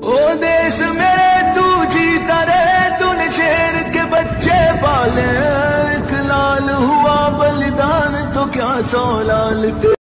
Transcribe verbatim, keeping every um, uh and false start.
ओ देश मेरे तू जीता रहे, तूने शेर के बच्चे पाले। एक लाल हुआ बलिदान तो क्या सौ लाल।